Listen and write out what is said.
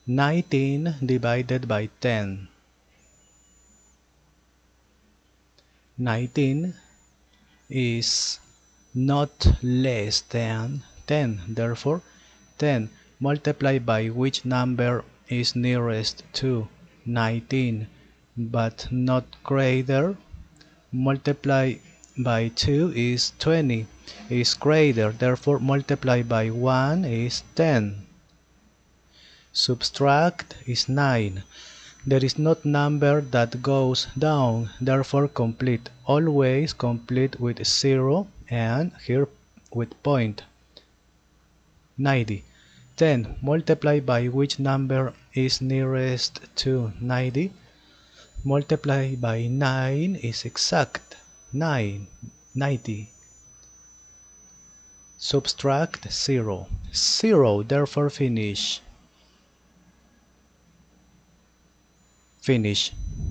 19 divided by 10. 19 is not less than 10. Therefore, 10 multiplied by which number is nearest to 19 but not greater, multiply by 2 is 20, is greater, therefore multiply by 1 is 10. Subtract is 9. There is not number that goes down, therefore complete. Always complete with 0 and here with point. 90. 10 multiplied by which number is nearest to 90? Multiply by 9 is exact. 9. 90. Subtract 0. 0, therefore finish. Finish.